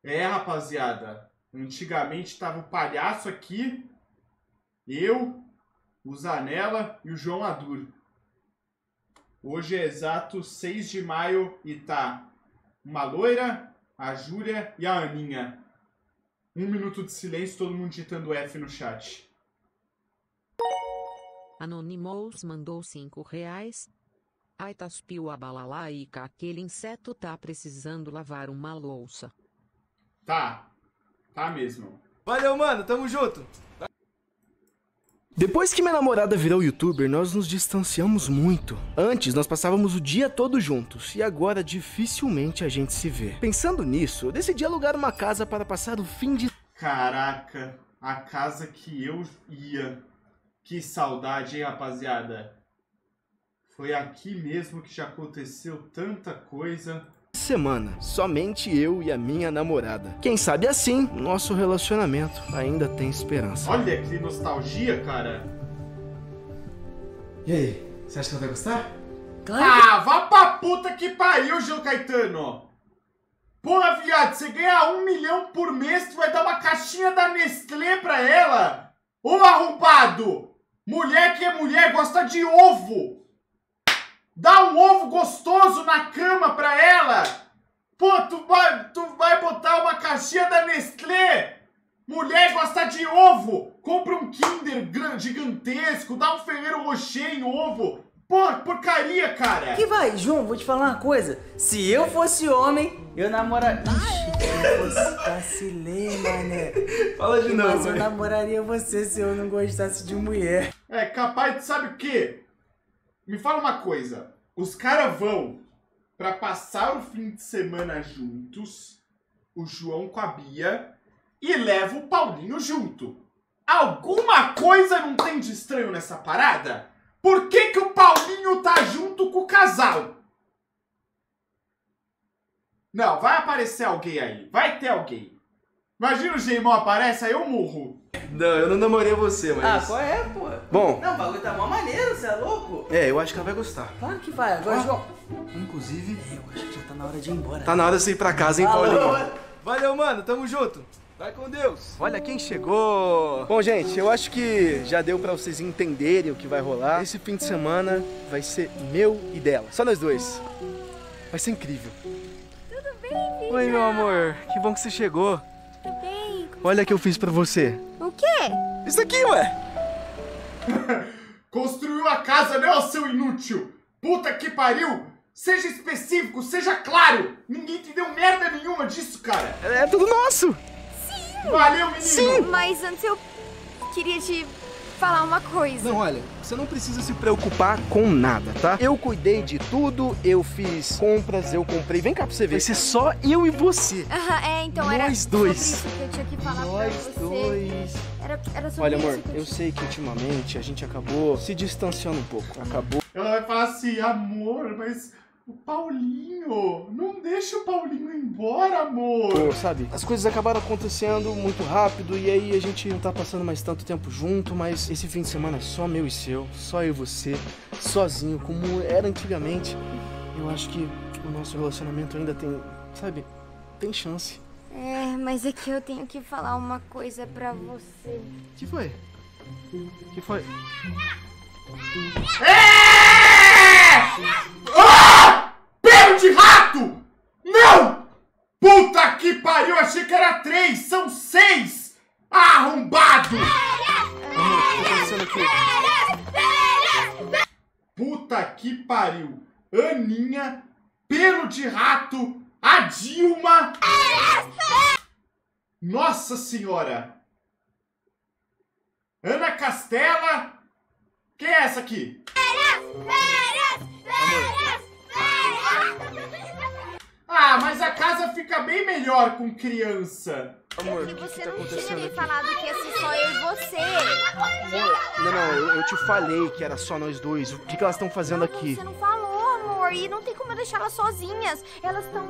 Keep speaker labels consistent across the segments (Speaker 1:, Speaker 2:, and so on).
Speaker 1: É, rapaziada. Antigamente tava o palhaço aqui, eu, o Zanella e o João Adur. Hoje é exato 6 de maio e tá uma loira, a Júlia e a Aninha. 1 minuto de silêncio, todo mundo digitando F no chat.
Speaker 2: Anonymous mandou R$5. Aitaspiu a balalaica, aquele inseto tá precisando lavar uma louça.
Speaker 1: Tá mesmo.
Speaker 3: Valeu, mano, tamo junto.
Speaker 4: Depois que minha namorada virou youtuber, nós nos distanciamos muito. Antes, nós passávamos o dia todo juntos, e agora dificilmente a gente se vê. Pensando nisso, eu decidi alugar uma casa para passar o fim de...
Speaker 1: Caraca, a casa que eu ia. Que saudade, hein, rapaziada? Foi aqui mesmo que já aconteceu tanta coisa.
Speaker 4: semana, somente eu e a minha namorada. Quem sabe assim, nosso relacionamento ainda tem esperança.
Speaker 1: Olha que nostalgia, cara.
Speaker 3: E aí, você acha que ela vai gostar?
Speaker 1: Ah, vá pra puta que pariu, Gil Caetano. Porra, viado, você ganha 1 milhão por mês, tu vai dar uma caixinha da Nestlé pra ela? Ô arrombado! Mulher que é mulher gosta de ovo! Dá um ovo gostoso na cama pra ela! Pô, tu vai botar uma caixinha da Nestlé? Mulher gosta de ovo! Compra um Kinder gigantesco, dá um Ferrero Rocher em ovo! Pô, porcaria, cara!
Speaker 5: Que vai, João, vou te falar uma coisa. Se eu fosse homem, eu namoraria... Ixi, se eu fosse vacilei, mané.
Speaker 3: Fala de novo,
Speaker 5: Mas eu namoraria você se eu não gostasse de mulher.
Speaker 1: É capaz de, sabe o quê? Me fala uma coisa. Os caras vão pra passar o fim de semana juntos, o João com a Bia, e leva o Paulinho junto. Alguma coisa não tem de estranho nessa parada? Por que que o Paulinho tá junto com o casal? Não, vai aparecer alguém aí. Vai ter alguém. Imagina o Geimão aparece, aí eu morro.
Speaker 3: Não, eu não namorei você, mas...
Speaker 5: Ah, qual é, pô?
Speaker 4: Bom.
Speaker 5: Não, o bagulho tá mó maneiro, você é louco?
Speaker 4: É, eu acho que ela vai gostar.
Speaker 5: Claro que vai. Agora, João...
Speaker 3: Inclusive...
Speaker 5: Eu acho que já tá na hora de ir embora.
Speaker 4: Tá na hora de você ir pra casa, hein, Paulinho?
Speaker 3: Valeu, mano, tamo junto. Vai com Deus.
Speaker 4: Olha quem chegou! Bom, gente, eu acho que já deu pra vocês entenderem o que vai rolar. Esse fim de semana vai ser meu e dela. Só nós dois. Vai ser incrível.
Speaker 6: Tudo bem, Vina?
Speaker 4: Oi, meu amor. Que bom que você chegou.
Speaker 6: Tudo bem?
Speaker 4: Olha o que eu fiz pra você.
Speaker 6: O quê?
Speaker 4: Isso aqui, ué!
Speaker 1: Construiu a casa, né, ô seu inútil? Puta que pariu! Seja específico, seja claro! Ninguém entendeu merda nenhuma disso, cara!
Speaker 4: É tudo nosso!
Speaker 1: Valeu, menino!
Speaker 4: Sim!
Speaker 6: Mas antes eu queria te falar uma coisa.
Speaker 4: Não, olha, você não precisa se preocupar com nada, tá? Eu cuidei de tudo, eu fiz compras, eu comprei. Vem cá pra você ver. Vai ser só eu e você.
Speaker 6: Então era
Speaker 4: Nós dois.
Speaker 6: sobre isso que eu tinha que falar pra
Speaker 4: Nós
Speaker 6: você.
Speaker 4: dois.
Speaker 6: Era sobre
Speaker 4: Olha,
Speaker 6: isso
Speaker 4: amor,
Speaker 6: que
Speaker 4: eu sei que ultimamente a gente acabou se distanciando um pouco. Acabou.
Speaker 1: Ela vai falar assim, amor, mas o Paulinho, não deixa o Paulinho ir embora, amor.
Speaker 4: Sabe, as coisas acabaram acontecendo muito rápido e aí a gente não tá passando mais tanto tempo junto, mas esse fim de semana é só meu e seu, só eu e você, sozinho, como era antigamente. Eu acho que o nosso relacionamento ainda tem, sabe, tem chance.
Speaker 6: Mas é que eu tenho que falar uma coisa pra você.
Speaker 4: Que foi? Que foi?
Speaker 1: Pelo de rato! Não! Puta que pariu, achei que era 3, são 6! Arrombado!
Speaker 4: Amor, o que tá acontecendo aqui?
Speaker 1: Puta que pariu! Aninha, pelo de rato, a Dilma... Nossa senhora! Ana Castela... Quem é essa aqui? Ah, mas a casa fica bem melhor com criança.
Speaker 4: Amor, o
Speaker 6: E
Speaker 4: que
Speaker 6: você
Speaker 4: tá
Speaker 6: não tinha
Speaker 4: acontecendo
Speaker 6: me
Speaker 4: aqui?
Speaker 6: falado que ia ser só eu e você.
Speaker 4: Amor, não, eu te falei que era só nós dois. O que elas estão fazendo aqui?
Speaker 6: Você não falou, amor. E não tem como eu deixar elas sozinhas. Elas estão...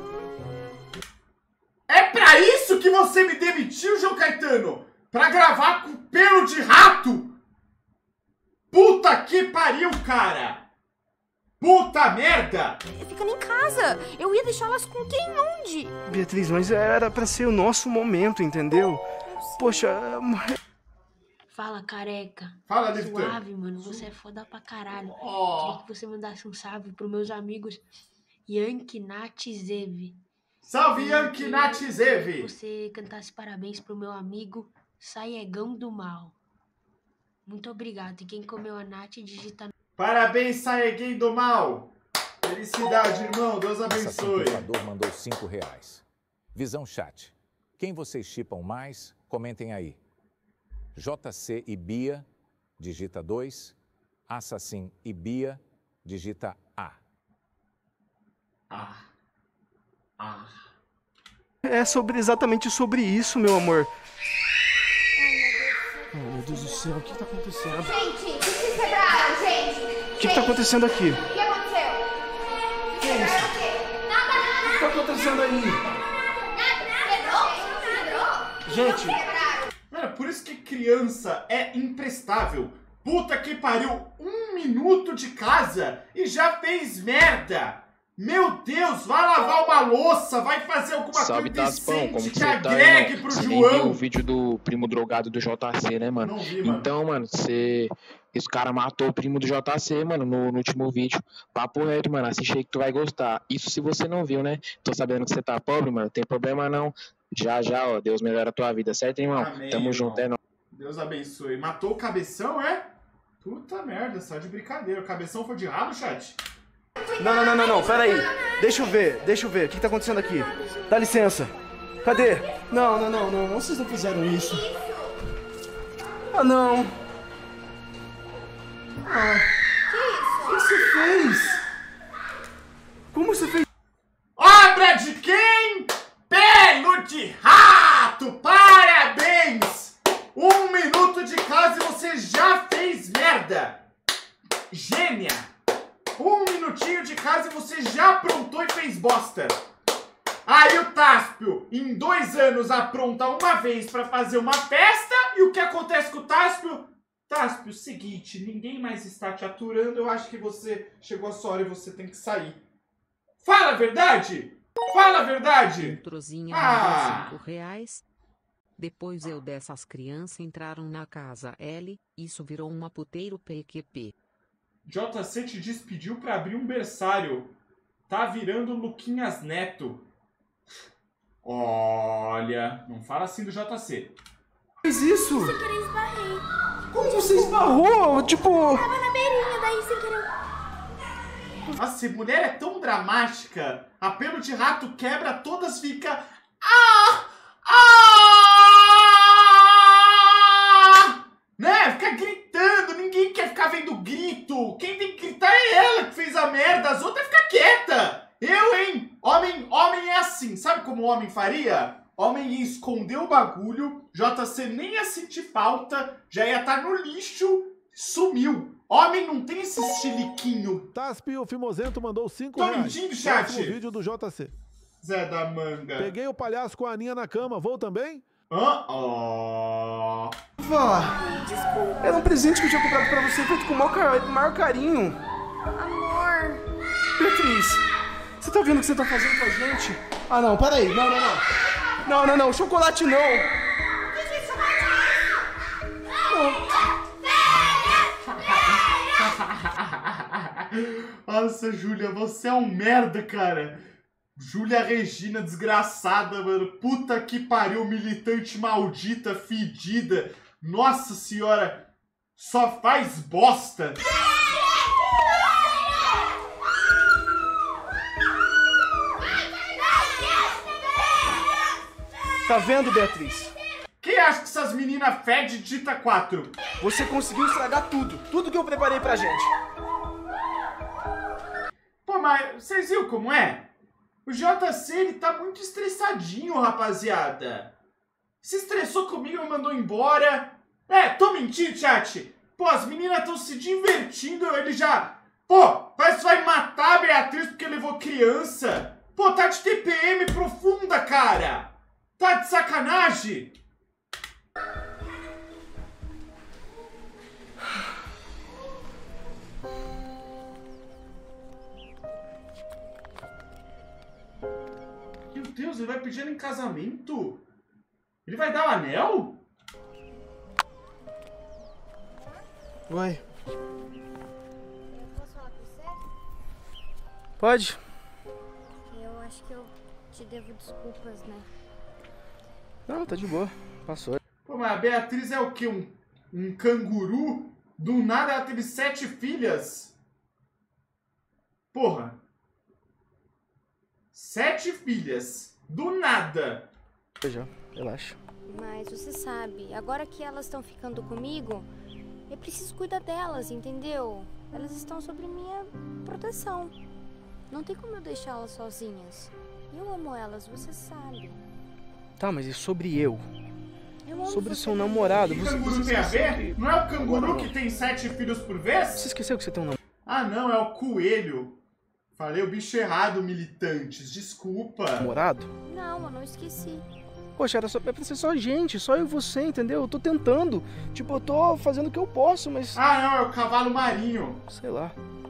Speaker 1: É pra isso que você me demitiu, João Caetano? Pra gravar com pelo de rato? Puta que pariu, cara! Puta merda!
Speaker 6: Ficando em casa. Eu ia deixá-las com quem? Onde?
Speaker 4: Beatriz, mas era pra ser o nosso momento, entendeu? Poxa...
Speaker 7: Fala, careca.
Speaker 1: Fala, Lifter.
Speaker 7: Suave, mano. Você é foda pra caralho.
Speaker 1: Ó.
Speaker 7: Queria que você mandasse um salve pros meus amigos Yankee, Nath e Zev.
Speaker 1: Salve, Yankee, Nath e Zev.
Speaker 7: Você cantasse parabéns pro meu amigo Saiegão do Mal. Muito obrigado. E quem comeu a Nath, digita...
Speaker 1: Parabéns, Saieguinho do Mal. Felicidade, irmão. Deus abençoe.
Speaker 8: O doador mandou R$5. Visão Chat. Quem vocês chipam mais? Comentem aí. JC e Bia, digita 2. Assassin e Bia, digita A.
Speaker 4: É exatamente sobre isso, meu amor. Oh, meu Deus do céu, o que tá acontecendo?
Speaker 6: Gente, o que vocês quebraram, gente?
Speaker 4: O que tá acontecendo aqui?
Speaker 6: O que aconteceu?
Speaker 4: Que é isso? O que tá acontecendo aí?
Speaker 6: Quebrou?
Speaker 4: Gente,
Speaker 1: Cara, por isso que criança é imprestável. Puta que pariu, 1 minuto de casa e já fez merda. Meu Deus, vai lavar uma louça, vai fazer alguma
Speaker 9: Salve,
Speaker 1: coisa
Speaker 9: Taspão, como
Speaker 1: decente
Speaker 9: que
Speaker 1: que
Speaker 9: você tá,
Speaker 1: agregue
Speaker 9: irmão?
Speaker 1: pro
Speaker 9: Você nem viu
Speaker 1: João.
Speaker 9: o vídeo do primo drogado do JC, né, mano?
Speaker 1: Não vi, mano.
Speaker 9: Então, mano, esse cara matou o primo do JC, mano, no último vídeo. Papo reto, mano, assiste aí que tu vai gostar. Isso se você não viu, né? Tô sabendo que você tá pobre, mano, não tem problema não. Já, ó, Deus melhora a tua vida, certo, irmão?
Speaker 1: Amém,
Speaker 9: Tamo
Speaker 1: irmão.
Speaker 9: junto, é nóis.
Speaker 1: Deus abençoe. Matou o Cabeção, é? Puta merda, só de brincadeira. O Cabeção foi de rabo, chat?
Speaker 4: não, pera aí. Deixa eu ver. O que tá acontecendo aqui? Dá licença. Cadê? Não, vocês não fizeram isso. Ah, não. O que você fez? Como você fez?
Speaker 1: Obra de quem? Pelo de rato! Parabéns! 1 minuto de casa e você já fez merda! Gênia! 1 minutinho de casa e você já aprontou e fez bosta! Aí o Táspio, em 2 anos, apronta uma vez pra fazer uma festa e o que acontece com o Táspio? Táspio, seguinte, ninguém mais está te aturando, eu acho que você chegou a sua hora e você tem que sair. Fala a verdade! Fala a verdade!
Speaker 2: Introzinha
Speaker 1: Ah!
Speaker 2: mandou R$5. Depois eu dessas crianças entraram na casa L, isso virou uma puteiro PQP.
Speaker 1: JC te despediu pra abrir um berçário. Tá virando Luquinhas Neto. Olha, não fala assim do JC.
Speaker 4: Fez isso?
Speaker 6: Sem querer esbarrei.
Speaker 4: Como você esbarrou? Tipo...
Speaker 6: Tava na beirinha, daí sem querer...
Speaker 1: Nossa, mulher é tão dramática. A Pelo de Rato quebra, todas fica... Né? Fica gritando, ninguém quer ficar vendo grito. Quem tem que gritar é ela que fez a merda, as outras ficam quietas. Eu, hein? Homem é assim, sabe como o homem faria? Homem ia esconder o bagulho, JC nem ia sentir falta, já ia estar no lixo, sumiu. Homem não tem esse estiliquinho.
Speaker 10: Taspio Fimosento mandou R$5.
Speaker 1: Tô mentindo, chat?
Speaker 10: Próximo vídeo do JC.
Speaker 1: Zé da manga.
Speaker 10: Peguei o palhaço com a Aninha na cama, vou também?
Speaker 1: Oh.
Speaker 4: Desculpa. Era um presente que eu tinha comprado pra você, feito com o maior carinho.
Speaker 6: Amor.
Speaker 4: Beatriz, você tá vendo o que você tá fazendo com a gente? Ah, não, peraí. Não, chocolate não.
Speaker 1: Nossa, Júlia, você é um merda, cara. Júlia Regina, desgraçada, mano. Puta que pariu, militante maldita, fedida. Nossa senhora, só faz bosta.
Speaker 4: Tá vendo, Beatriz?
Speaker 1: Quem acha que essas meninas fedem dita 4?
Speaker 4: Você conseguiu estragar tudo que eu preparei pra gente.
Speaker 1: Pô, mas vocês viram como é? O JC, ele tá muito estressadinho, rapaziada. Se estressou comigo, me mandou embora. Tô mentindo, chat. Pô, as meninas estão se divertindo, ele já... Pô, parece que vai matar a Beatriz porque levou criança. Pô, tá de TPM profunda, cara. Tá de sacanagem. Deus, ele vai pedir ela em casamento? Ele vai dar o anel?
Speaker 4: Oi.
Speaker 6: Posso falar com você?
Speaker 4: Pode?
Speaker 6: Eu acho que eu te devo desculpas, né?
Speaker 4: Não, tá de boa. Passou.
Speaker 1: Pô, mas a Beatriz é o quê? Um canguru? Do nada ela teve 7 filhas? Porra. 7 filhas. Do nada.
Speaker 4: Já, relaxa.
Speaker 6: Mas você sabe, agora que elas estão ficando comigo, eu preciso cuidar delas, entendeu? Elas estão sob minha proteção. Não tem como eu deixá-las sozinhas. Eu amo elas, você sabe.
Speaker 4: Tá, mas e sobre eu?
Speaker 6: Eu amo
Speaker 4: Sobre o
Speaker 6: você
Speaker 4: seu
Speaker 6: também.
Speaker 4: namorado.
Speaker 1: O que canguru tem a ver? Não é o canguru que tem 7 filhos por vez?
Speaker 4: Você esqueceu que você tem um namorado?
Speaker 1: Ah, não, é o coelho. Falei o bicho errado, militantes. Desculpa.
Speaker 4: Namorado?
Speaker 6: Não, eu não esqueci.
Speaker 4: Poxa, era pra ser só gente, só eu e você, entendeu? Eu tô tentando. Tipo, eu tô fazendo o que eu posso, mas...
Speaker 1: Ah, não, é o cavalo marinho.
Speaker 4: Sei lá.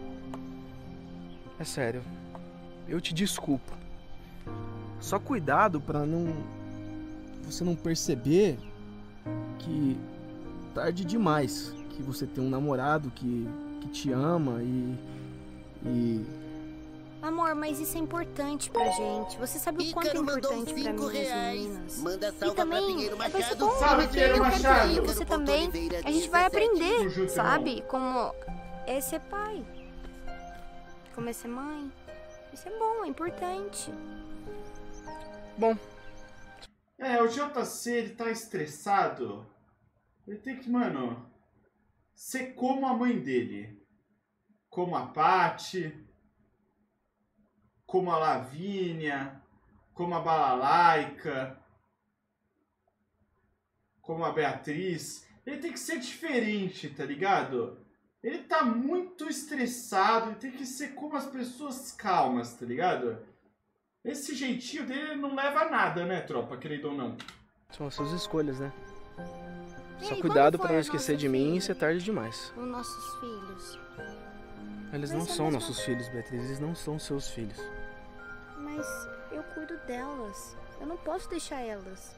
Speaker 4: É sério. Eu te desculpo. Só cuidado pra não... Você não perceber que tarde demais. Que você tem um namorado que te ama e...
Speaker 6: Amor, mas isso é importante pra gente. Você sabe o quanto é importante pra mim as meninas.
Speaker 11: Manda
Speaker 6: E
Speaker 11: salva
Speaker 6: também
Speaker 11: pra Pinheiro
Speaker 6: vai ser
Speaker 11: Machado.
Speaker 6: bom,
Speaker 1: Salve,
Speaker 6: porque
Speaker 1: Pinheiro
Speaker 6: eu
Speaker 1: Machado.
Speaker 6: quero que você também. A gente vai aprender, sabe? Como é ser pai. Como é ser mãe. Isso é bom, é importante.
Speaker 4: Bom.
Speaker 1: É, o JC, ele tá estressado. Ele tem que, mano, ser como a mãe dele. Como a Paty. Como a Lavínia. Como a Balalaica. Como a Beatriz. Ele tem que ser diferente, tá ligado? Ele tá muito estressado. Ele tem que ser como as pessoas calmas, tá ligado? Esse jeitinho dele não leva a nada, né, tropa? Querido ou não.
Speaker 4: São as suas escolhas, né?
Speaker 6: E
Speaker 4: Só
Speaker 6: aí,
Speaker 4: cuidado
Speaker 6: quando
Speaker 4: pra
Speaker 6: foi
Speaker 4: não
Speaker 6: a
Speaker 4: esquecer
Speaker 6: nossa
Speaker 4: de mim
Speaker 6: filha?
Speaker 4: e ser tarde demais.
Speaker 6: Os nossos filhos.
Speaker 4: Eles
Speaker 6: Vai
Speaker 4: não
Speaker 6: ser a
Speaker 4: são
Speaker 6: mesma
Speaker 4: nossos filhos, Beatriz. Eles não são seus filhos.
Speaker 6: Mas eu cuido delas. Eu não posso deixar elas.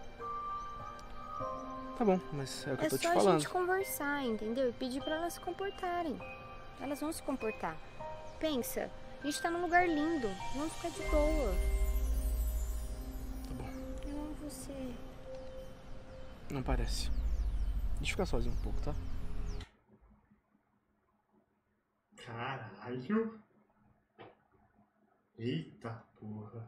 Speaker 4: Tá bom, mas é o que
Speaker 6: É
Speaker 4: eu tô te
Speaker 6: só a
Speaker 4: falando.
Speaker 6: gente conversar, entendeu? E pedir pra elas se comportarem. Elas vão se comportar. Pensa, a gente tá num lugar lindo. Vamos ficar de boa.
Speaker 4: Tá bom.
Speaker 6: Eu amo você.
Speaker 4: Não parece. Deixa eu ficar sozinho um pouco, tá?
Speaker 1: Caralho. Eita porra.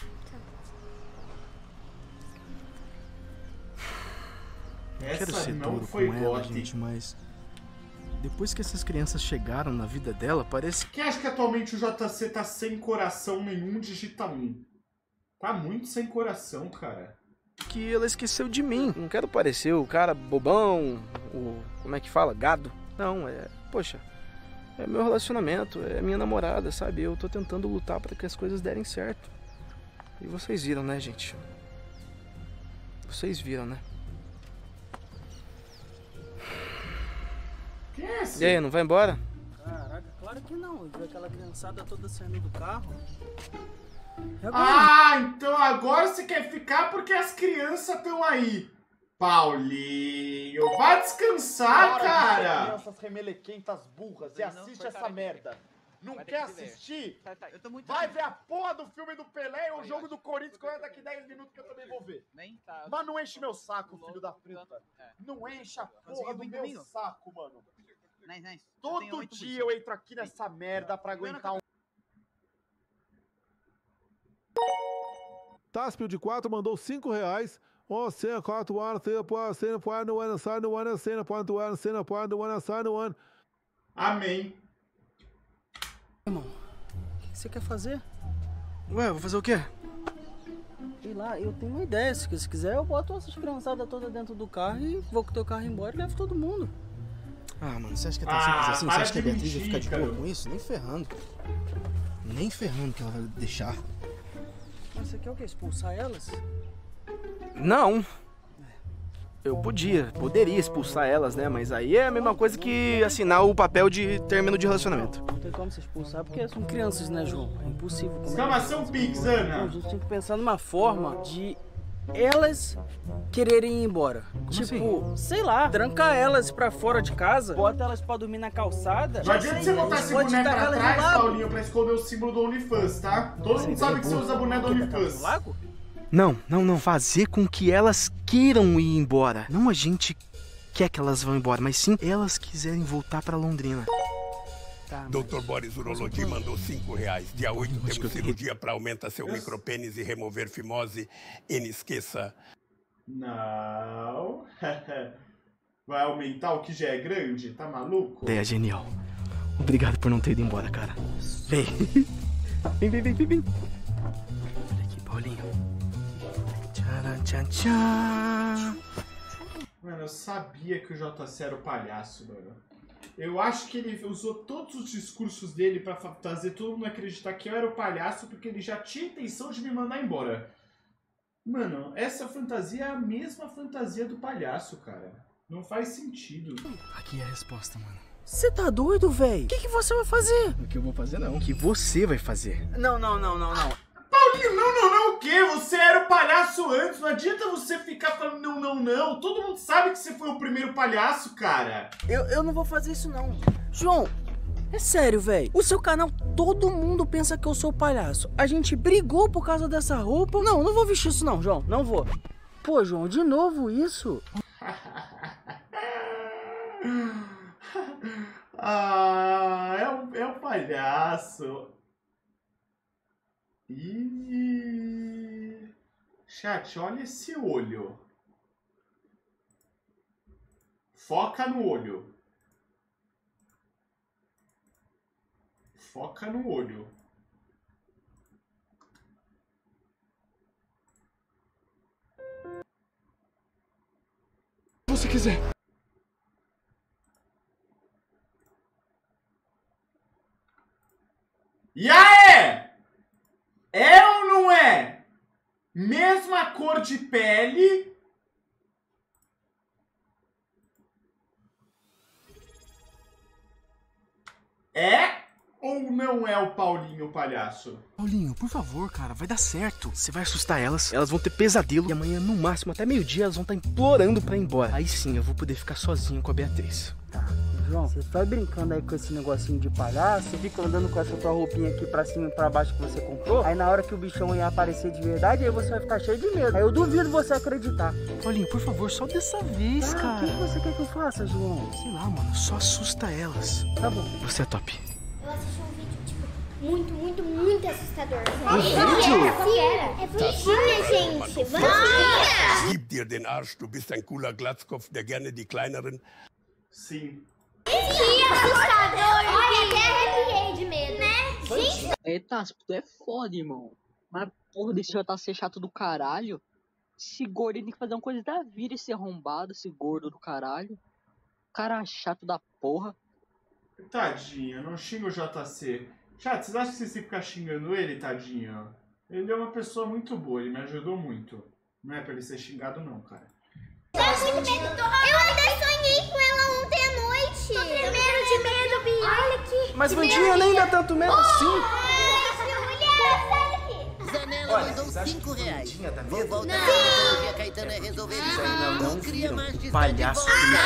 Speaker 4: Quero
Speaker 1: Essa
Speaker 4: ser
Speaker 1: não
Speaker 4: duro
Speaker 1: foi
Speaker 4: com ela,
Speaker 1: gote.
Speaker 4: gente, mas... Depois que essas crianças chegaram na vida dela, parece...
Speaker 1: Quem acha que atualmente o JC tá sem coração nenhum, digita 1. Tá muito sem coração, cara.
Speaker 4: Que ela esqueceu de mim. Não quero parecer o cara bobão, o... Como é que fala? Gado. Não, Poxa, é meu relacionamento, é minha namorada, sabe? Eu tô tentando lutar para que as coisas derem certo. E vocês viram, né, gente? Vocês viram, né?
Speaker 1: Quem é esse?
Speaker 4: E aí, não vai embora?
Speaker 5: Caraca, claro que não. Eu vi aquela criançada toda saindo do carro.
Speaker 1: Ah, então agora você quer ficar porque as crianças estão aí. Paulinho, vai descansar, cara.
Speaker 12: Crianças remelequentas burras e assiste essa merda. Não quer assistir? Vai ver a porra do filme do Pelé e o jogo do Corinthians que daqui 10 minutos que eu também vou ver. Mas não enche meu saco, filho da puta. Não enche a porra do meu saco, mano. Todo dia eu entro aqui nessa merda pra aguentar um...
Speaker 10: Taspio de 4 mandou R$5. O cena 4 anos, cena pode no ano, sai no ano, cena pode no ano, cena pode no ano, sai no ano.
Speaker 1: Amém.
Speaker 5: Irmão, o que você quer fazer?
Speaker 4: Ué, vou fazer o quê?
Speaker 5: Sei lá, eu tenho uma ideia. Se quiser, eu boto essas criançadas todas dentro do carro e vou com o teu carro embora e levo todo mundo.
Speaker 4: Ah, mano, você acha que é tão simples assim? Você
Speaker 1: para
Speaker 4: acha que a
Speaker 1: de
Speaker 4: Beatriz vai ficar
Speaker 1: mentir,
Speaker 4: de boa
Speaker 1: cara.
Speaker 4: com isso? Nem ferrando. Nem ferrando que ela vai deixar.
Speaker 5: Mas você quer o quê? Expulsar elas?
Speaker 4: Não. Eu poderia expulsar elas, né? Mas aí é a mesma coisa que assinar o papel de término de relacionamento.
Speaker 5: Não tem como você expulsar porque são crianças, né, João? É impossível.
Speaker 1: Exclamação Pix, Ana.
Speaker 5: A gente tem que pensar numa forma de elas quererem ir embora. Sei lá, trancar elas pra fora de casa, bota elas pra dormir na calçada.
Speaker 1: Não adianta você botar esse boné pra trás, Paulinho, pra esconder o símbolo do OnlyFans, tá? Todo mundo sabe que você usa boné do OnlyFans.
Speaker 4: Não. Fazer com que elas queiram ir embora. Não a gente quer que elas vão embora, mas sim elas quiserem voltar pra Londrina.
Speaker 11: Dr. Boris Urologi mandou R$5. Dia 8 temos cirurgia para aumentar seu micropênis e remover fimose. E não esqueça.
Speaker 1: Não. Vai aumentar o que já é grande? Tá maluco?
Speaker 4: Ideia genial. Obrigado por não ter ido embora, cara. Vem. Vem. Olha aqui, Paulinho. Tcharam.
Speaker 1: Mano, eu sabia que o JC era o palhaço, mano. Eu acho que ele usou todos os discursos dele pra fazer todo mundo acreditar que eu era o palhaço, porque ele já tinha intenção de me mandar embora. Mano, essa fantasia é a mesma fantasia do palhaço, cara. Não faz sentido.
Speaker 4: Aqui é a resposta, mano.
Speaker 5: Você tá doido, velho? O que você vai fazer?
Speaker 4: O que eu vou fazer, não. O que você vai fazer?
Speaker 5: Não.
Speaker 1: Paulinho, não, o quê? Você era o palhaço antes, não adianta você ficar falando não. Todo mundo sabe que você foi o primeiro palhaço, cara.
Speaker 5: Eu não vou fazer isso, não. João, é sério, velho. O seu canal, todo mundo pensa que eu sou o palhaço. A gente brigou por causa dessa roupa. Não vou vestir isso não, João, não vou. Pô, João, de novo isso?
Speaker 1: É um palhaço. Chat, olha esse olho. Foca no olho. Foca no olho.
Speaker 4: Se você quiser.
Speaker 1: E aí? É ou não é? Mesma cor de pele. É ou não é o Paulinho o palhaço?
Speaker 4: Paulinho, por favor, cara, vai dar certo. Você vai assustar elas, elas vão ter pesadelo. E amanhã, no máximo, até meio-dia, elas vão estar implorando pra ir embora. Aí sim, eu vou poder ficar sozinho com a Beatriz.
Speaker 5: Tá, João, você vai brincando aí com esse negocinho de palhaço, você fica andando com essa tua roupinha aqui pra cima e pra baixo que você comprou. Aí na hora que o bichão ia aparecer de verdade, aí você vai ficar cheio de medo. Aí eu duvido você acreditar.
Speaker 4: Paulinho, por favor, só dessa vez, cara.
Speaker 5: O que você quer que eu faça, João?
Speaker 4: Sei lá, mano, só assusta elas.
Speaker 5: Tá bom.
Speaker 4: Você é top.
Speaker 6: Eu assisti um vídeo, tipo, muito assustador.
Speaker 4: Um vídeo?
Speaker 6: É bonitinha, gente. Vamos.
Speaker 11: Gib dir den Arsch, du bist ein cooler Glatzkopf, der gerne die kleineren...
Speaker 1: Sim.
Speaker 6: Que assustador. Olha, até arrepiei de medo, né? Gente.
Speaker 13: Eita, tu é foda, irmão. Mas porra, desse JC chato do caralho. Esse gordo tem que fazer uma coisa da vida, esse arrombado, esse gordo do caralho. Cara chato da porra.
Speaker 1: Tadinho, não xinga o JC. Chat, vocês acham que vocês têm que ficar xingando ele, tadinho? Ele é uma pessoa muito boa, ele me ajudou muito. Não é pra ele ser xingado não, cara.
Speaker 6: Eu ainda sonhei com ela ontem à noite. Tô tremendo de medo, Bia. Olha aqui.
Speaker 4: Mas Vandinha nem dá tanto medo assim.
Speaker 6: Olha,
Speaker 4: mandou R$5.
Speaker 6: Vou voltar
Speaker 4: não.
Speaker 6: A Caetano é resolver
Speaker 4: isso ainda não viram. Palhaço que me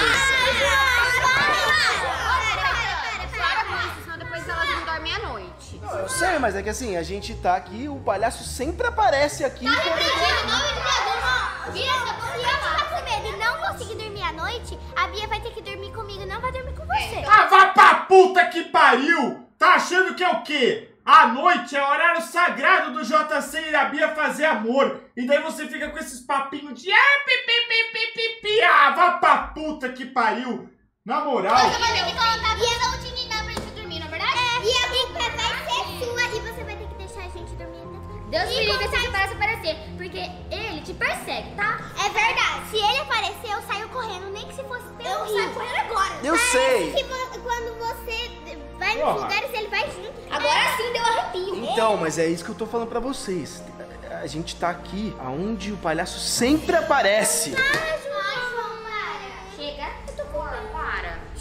Speaker 6: Para com isso, senão depois elas não dormem à noite.
Speaker 4: Eu sei, mas é que assim, a gente tá aqui, o palhaço sempre aparece aqui.
Speaker 6: Tá repetindo o nome do criador. Bia, se eu ficar com medo e não conseguir dormir à noite, a Bia vai ter que dormir comigo, não vai dormir com você.
Speaker 1: Ah, vá pra puta que pariu! Tá achando que é o quê? À noite é horário sagrado do JC e a Bia fazer amor. E daí você fica com esses papinhos de pipi. Ah, vá pra puta que pariu. Na moral.
Speaker 6: Você vai ter que colocar a Bia na última pra gente dormir, não é verdade? E a culpa vai ser sua e você vai ter que deixar a gente dormir dentro. Deus me livre se ele parece aparecer, porque ele te persegue, tá? É verdade. Se ele aparecer, eu saio correndo, nem que se fosse pelo Eu saio correndo agora.
Speaker 4: Eu sei.
Speaker 6: Que quando você vai nos lugares, ele vai junto. Agora sim deu arrepio.
Speaker 4: Então, mas é isso que eu tô falando pra vocês. A gente tá aqui aonde o palhaço sempre aparece.
Speaker 6: Ah, João,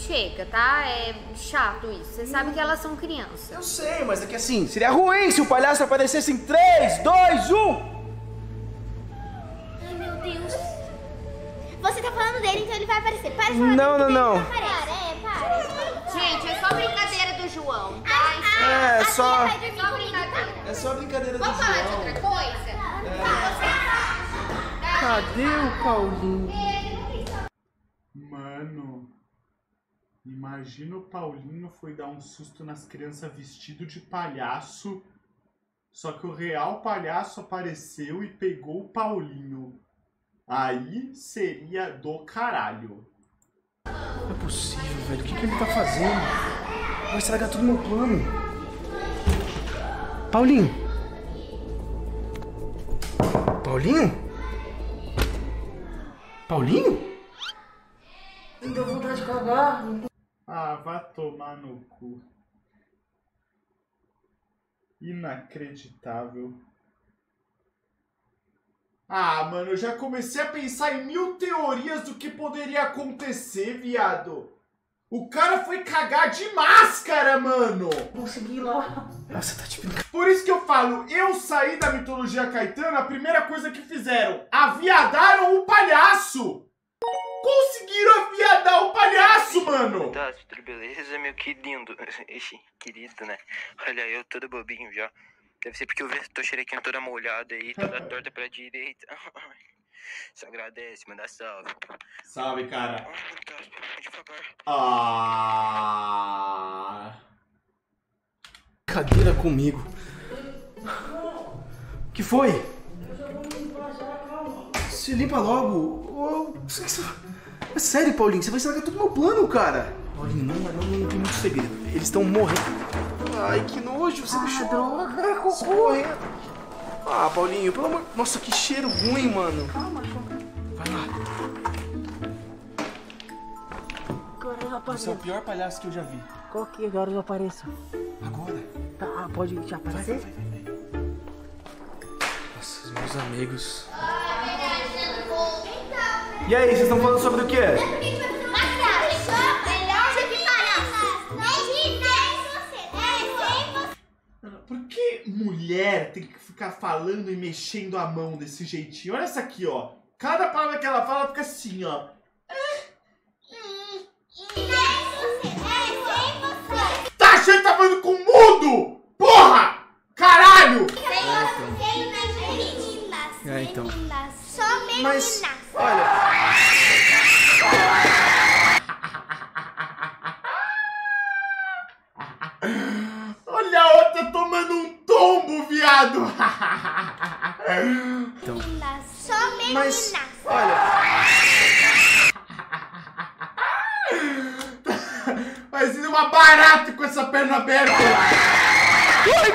Speaker 6: chega, tá? É chato isso. Você sabe que elas são crianças.
Speaker 4: Eu sei, mas é que assim, seria ruim se o palhaço aparecesse em 3, 2, 1.
Speaker 14: Ai, meu Deus. Você tá falando dele, então ele vai aparecer. Para de falar
Speaker 4: Não,
Speaker 14: dele,
Speaker 4: não, não.
Speaker 14: Para.
Speaker 6: Gente, é só brincadeira do João, tá?
Speaker 4: É só...
Speaker 6: Só brincadeira.
Speaker 4: É só brincadeira do
Speaker 6: Vamos falar de
Speaker 4: João.
Speaker 6: outra coisa?
Speaker 5: Cadê o Paulinho?
Speaker 1: Mano, imagina o Paulinho foi dar um susto nas crianças vestido de palhaço, só que o real palhaço apareceu e pegou o Paulinho. Aí seria do caralho.
Speaker 4: Não é possível, velho. O que ele tá fazendo? Vai estragar todo o meu plano. Paulinho? Paulinho? Paulinho?
Speaker 5: Me deu vontade de cagar.
Speaker 1: Ah, vá tomar no cu. Inacreditável. Ah, mano, eu já comecei a pensar em 1000 teorias do que poderia acontecer, viado. O cara foi cagar de máscara, mano.
Speaker 5: Consegui lá.
Speaker 4: Nossa, tá te brincando.
Speaker 1: Por isso que eu falo, eu saí da mitologia Caetano, a primeira coisa que fizeram, aviadaram o palhaço. Conseguiram aviadar o palhaço, mano.
Speaker 15: Tá, tudo beleza, meu querido. Querido, né? Olha, eu todo bobinho já. Deve ser porque eu tô xerequinho toda molhada aí, toda torta pra direita. Só agradece, manda salve.
Speaker 1: Salve, cara.
Speaker 15: Tá, devagar.
Speaker 1: Ah.
Speaker 4: Cadeira comigo. O que foi? Se limpa logo. É sério, Paulinho, você vai estragar todo o meu plano, cara. Paulinho, não tem muito segredo. Eles estão morrendo. Ai, que nojo, você deixou.
Speaker 5: Droga, cocô.
Speaker 4: Ah, Paulinho, pelo amor... Nossa, que cheiro ruim, mano.
Speaker 5: Calma,
Speaker 4: vai lá.
Speaker 5: Agora eu apareço.
Speaker 4: Você é o pior palhaço que eu já vi.
Speaker 5: Qual que agora eu apareço?
Speaker 4: Agora?
Speaker 5: Tá, pode te aparecer?
Speaker 4: Vai. Nossa, meus amigos. E aí, vocês estão falando sobre o quê?
Speaker 1: Por que mulher tem que ficar falando e mexendo a mão desse jeitinho? Olha essa aqui, ó. Cada palavra que ela fala fica assim, ó. Tá achando que tá falando com mudo? Porra! Caralho!
Speaker 4: É, então.
Speaker 14: Só meninas.
Speaker 4: Mas, olha...
Speaker 1: Olha a outra tomando um tombo, viado!
Speaker 4: Então.
Speaker 14: Só meninas.
Speaker 4: Mas, olha...
Speaker 1: Parecendo uma barata com essa perna aberta!
Speaker 4: Corre,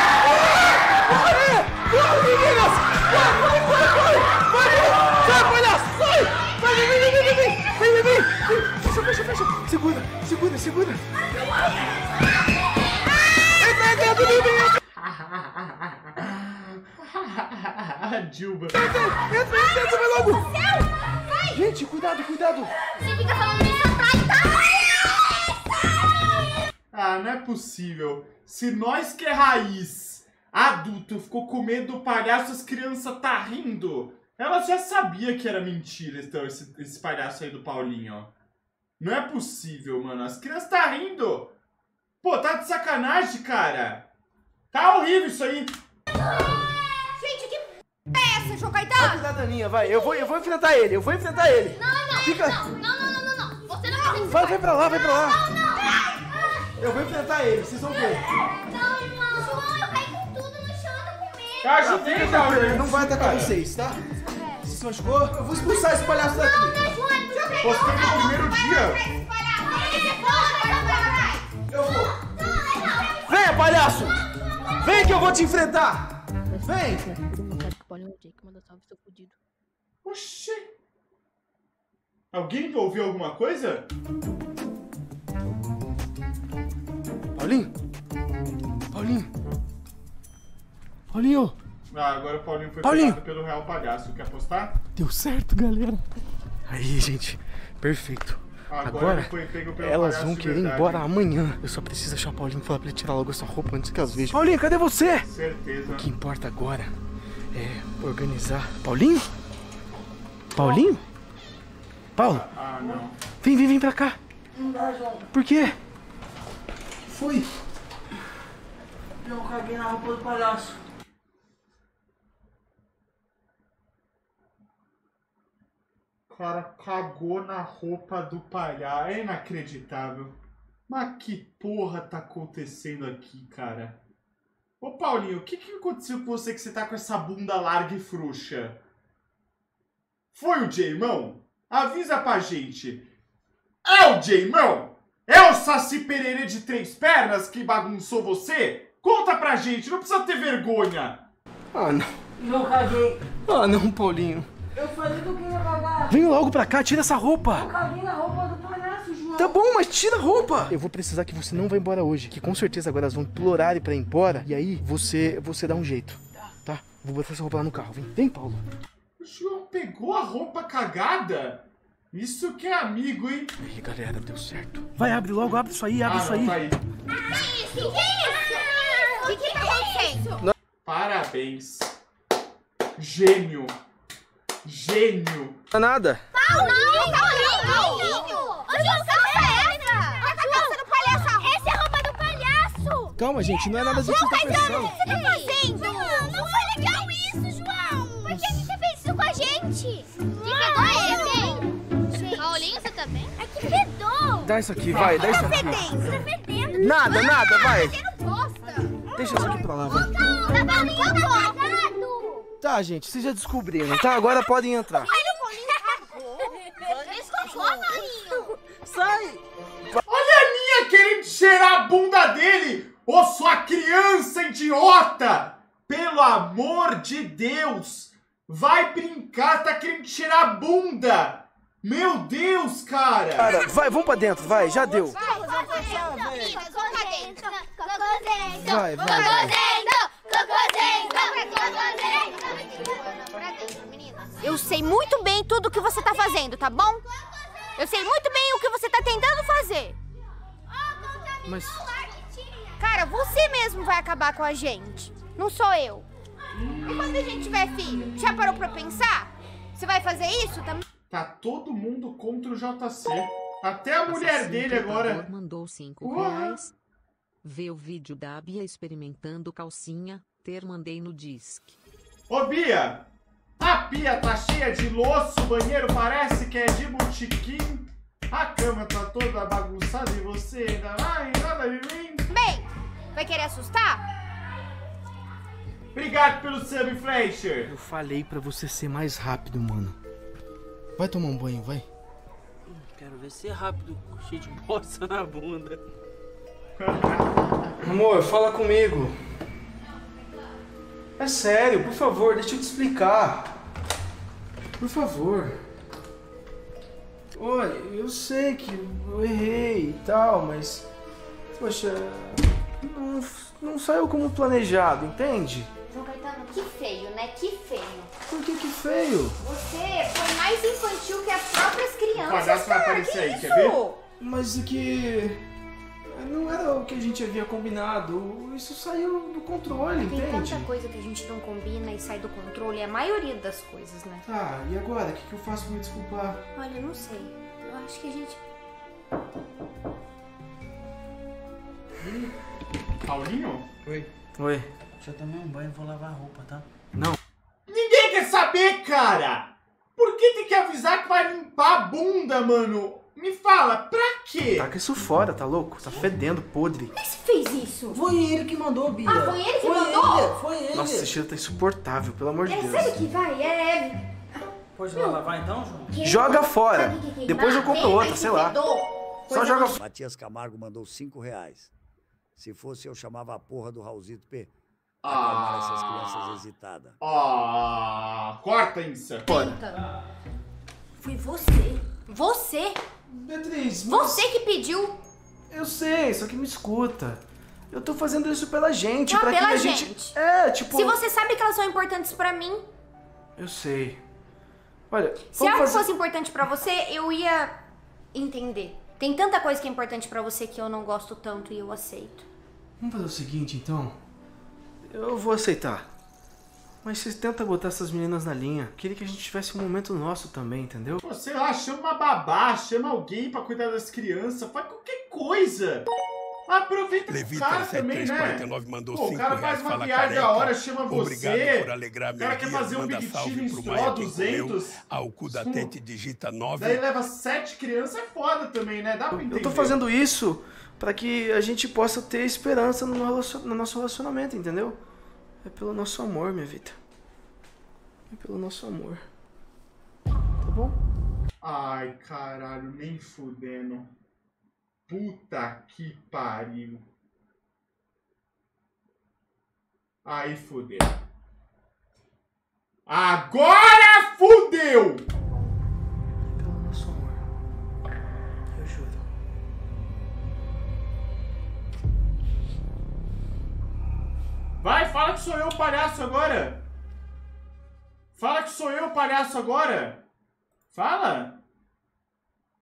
Speaker 4: meninas! Corre! Sai, palhaço! Sai! Vem! Fecha! Segura! Entra dentro de mim!
Speaker 1: Dilma!
Speaker 4: Entra, vai logo! Gente, cuidado!
Speaker 14: Você fica falando isso,
Speaker 1: Ah, não é possível. Se nós que é raiz, adulto, ficou com medo do palhaço, as crianças tá rindo. Elas já sabiam que era mentira então, esse palhaço aí do Paulinho, ó. Não é possível, mano. As crianças tá rindo. Pô, tá de sacanagem, cara. Tá horrível isso aí.
Speaker 6: Gente, que é essa, João Caetano?
Speaker 4: Vai cuidar da Aninha, vai. Eu vou enfrentar ele.
Speaker 14: Não.
Speaker 4: Fica...
Speaker 14: Não. Você não vai.
Speaker 4: Vai pra lá.
Speaker 14: Não.
Speaker 4: Eu vou enfrentar ele, vocês vão ver.
Speaker 14: Não, irmão. João, eu caí com tudo no chão, eu tô com medo.
Speaker 1: Eu ajudei,
Speaker 4: Ele não vai atacar vocês, tá? Você se machucou? Eu vou expulsar esse palhaço daqui.
Speaker 1: Postei no primeiro dia.
Speaker 4: Eu vou. Venha, palhaço! Vem que eu vou te enfrentar! Vem!
Speaker 1: Oxê. Alguém ouviu alguma coisa?
Speaker 4: Paulinho!
Speaker 1: Ah, agora o Paulinho foi
Speaker 4: Paulinho!
Speaker 1: pegado pelo real palhaço. Quer apostar?
Speaker 4: Deu certo, galera. Aí, gente. Perfeito. Agora,
Speaker 1: ele foi pego pelo
Speaker 4: elas
Speaker 1: palhaço
Speaker 4: vão
Speaker 1: de
Speaker 4: querer ir
Speaker 1: verdade.
Speaker 4: embora amanhã. Eu só preciso achar o Paulinho e falar pra ele tirar logo essa roupa antes que elas vejam. Paulinho, cadê você?
Speaker 1: Certeza.
Speaker 4: O que importa agora é organizar. Paulinho? Paulinho? Paulo?
Speaker 1: Ah, não.
Speaker 4: Vem pra cá.
Speaker 5: Não dá, João.
Speaker 4: Por quê? Foi.
Speaker 5: Eu caguei na roupa do palhaço.
Speaker 1: O cara cagou na roupa do palhaço. É inacreditável. Mas que porra tá acontecendo aqui, cara? Ô, Paulinho, o que aconteceu com você que você tá com essa bunda larga e frouxa? Foi o Jaimão? Avisa pra gente. É o Jaimão? É o Saci Pererê de 3 pernas que bagunçou você? Conta pra gente, não precisa ter vergonha.
Speaker 4: Ah, não.
Speaker 5: Não caguei.
Speaker 4: Ah, não, Paulinho.
Speaker 5: Eu falei que eu queria cagar.
Speaker 4: Vem logo pra cá, tira essa roupa.
Speaker 5: Eu caguei na roupa do palhaço, João.
Speaker 4: Tá bom, mas tira a roupa. Eu vou precisar que você não vá embora hoje, que com certeza agora elas vão implorar pra ir embora. E aí você dá um jeito, tá? Vou botar essa roupa lá no carro. Vem, Paulo.
Speaker 1: O João pegou a roupa cagada? Isso que é amigo, hein?
Speaker 4: Aí, galera, deu certo. Vai, abre logo, abre isso aí, abre isso aí.
Speaker 1: Tá aí.
Speaker 14: O que tá acontecendo?
Speaker 1: Parabéns. Gênio. Gênio.
Speaker 4: Não é nada.
Speaker 14: Paulinho! Ô, João, calma essa! Tá cabeça do palhaço! Essa é a roupa do palhaço!
Speaker 4: Calma, gente, não é nada disso que você tá pensando.
Speaker 14: O que você tá fazendo? Não foi legal isso, João! Por que você fez isso com a gente? Que fedor é esse? Paulinho, você tá bem? É que fedor!
Speaker 4: Dá isso aqui, vai, dá isso aqui.
Speaker 14: Você tá fedendo!
Speaker 4: Nada, vai.
Speaker 14: Bosta!
Speaker 4: Deixa isso aqui pra lá, vai.
Speaker 14: Tá Paulinho cagado!
Speaker 4: Tá, gente, vocês já descobriram, tá? Agora podem entrar.
Speaker 5: Sai!
Speaker 1: Olha a Ninha querendo cheirar a bunda dele! Ô, sua criança idiota! Pelo amor de Deus! Vai brincar, tá querendo cheirar a bunda! Meu Deus, cara!
Speaker 4: Cara, vai, vamos pra dentro, vai, já deu. Vai.
Speaker 6: Eu sei muito bem tudo o que você tá fazendo, tá bom? Eu sei muito bem o que você tá tentando fazer.
Speaker 4: Mas...
Speaker 6: Cara, você mesmo vai acabar com a gente. Não sou eu. E quando a gente tiver filho, já parou pra pensar? Você vai fazer isso também?
Speaker 1: Tá todo mundo contra o JC. Até a mulher dele agora.
Speaker 2: Mandou 5 reais. Vê o vídeo da Bia experimentando calcinha. Mandei no disque.
Speaker 1: Ô, Bia! A pia tá cheia de louço, o banheiro parece que é de botequim. A cama tá toda bagunçada e você ainda vai nada de mim.
Speaker 6: Bem, vai querer assustar?
Speaker 1: Obrigado pelo sub, Fleischer.
Speaker 4: Eu falei pra você ser mais rápido, mano. Vai tomar um banho, vai.
Speaker 5: Quero ver ser rápido, cheio de bosta na bunda.
Speaker 4: Amor, fala comigo. É sério, por favor, deixa eu te explicar. Por favor. Olha, eu sei que eu errei e tal, mas... Poxa, não saiu como planejado, entende?
Speaker 6: João Caetano, que feio, né? Que feio.
Speaker 4: Por que feio?
Speaker 6: Você foi mais infantil que as próprias crianças.
Speaker 1: O palhaço vai aparecer aí,
Speaker 6: isso?
Speaker 1: quer ver?
Speaker 4: Mas é que... Não era o que a gente havia combinado. Isso saiu do controle,
Speaker 6: Tem
Speaker 4: entende?
Speaker 6: tanta coisa que a gente não combina e sai do controle. É a maioria das coisas, né?
Speaker 4: Tá, e agora? O que eu faço pra me desculpar?
Speaker 6: Olha, eu não sei. Eu acho que a gente...
Speaker 1: Paulinho?
Speaker 4: Oi.
Speaker 5: Deixa eu tomar um banho e vou lavar a roupa, tá?
Speaker 4: Não.
Speaker 1: Ninguém quer saber, cara! Por que tem que avisar que vai limpar a bunda, mano? Me fala, pra quê?
Speaker 4: Taca isso fora, tá louco? Tá fedendo, podre.
Speaker 6: Por que você fez isso?
Speaker 5: Foi ele que mandou, Bia.
Speaker 6: Ah, foi ele que mandou?
Speaker 5: Foi ele.
Speaker 4: Nossa, esse cheiro tá insuportável, pelo amor de Deus.
Speaker 6: Sabe o que vai?
Speaker 5: Pode lá lavar então, João?
Speaker 4: Joga fora. Depois eu compro outra, sei lá. Só joga fora.
Speaker 16: Matias Camargo mandou 5 reais. Se fosse eu, chamava a porra do Raulzito P. Acalmar essas crianças hesitadas.
Speaker 1: Corta isso.
Speaker 6: Foi você. Você?
Speaker 4: Beatriz,
Speaker 6: Você que pediu.
Speaker 4: Eu sei, só que me escuta. Eu tô fazendo isso pela gente,
Speaker 6: Não,
Speaker 4: pra
Speaker 6: pela
Speaker 4: que a
Speaker 6: gente.
Speaker 4: É, tipo...
Speaker 6: Se você sabe que elas são importantes pra mim.
Speaker 4: Eu sei. Olha,
Speaker 6: Se algo fosse importante pra você, eu ia entender. Tem tanta coisa que é importante pra você que eu não gosto tanto e eu aceito.
Speaker 4: Vamos fazer o seguinte, então. Eu vou aceitar. Mas você tenta botar essas meninas na linha. Queria que a gente tivesse um momento nosso também, entendeu?
Speaker 1: Pô, sei lá, chama uma babá, chama alguém pra cuidar das crianças, faz qualquer coisa. Aproveita o cara também, né?
Speaker 11: Mandou
Speaker 1: Pô, o cara faz uma viagem da hora, chama você.
Speaker 11: Por alegrar
Speaker 1: o cara quer fazer um Big Tiro em Straw 200.
Speaker 11: Ao cu da Tete digita 9.
Speaker 1: Daí leva 7 crianças, é foda também, né? Dá pra entender.
Speaker 4: Eu tô fazendo isso pra que a gente possa ter esperança no nosso relacionamento, entendeu? É pelo nosso amor, minha vida. É pelo nosso amor. Tá bom?
Speaker 1: Ai, caralho, nem fudendo. Puta que pariu. Aí fudeu. Agora fudeu!
Speaker 4: Pelo nosso amor. Eu juro.
Speaker 1: Vai, fala que sou eu o palhaço agora. Fala que sou eu o palhaço agora. Fala.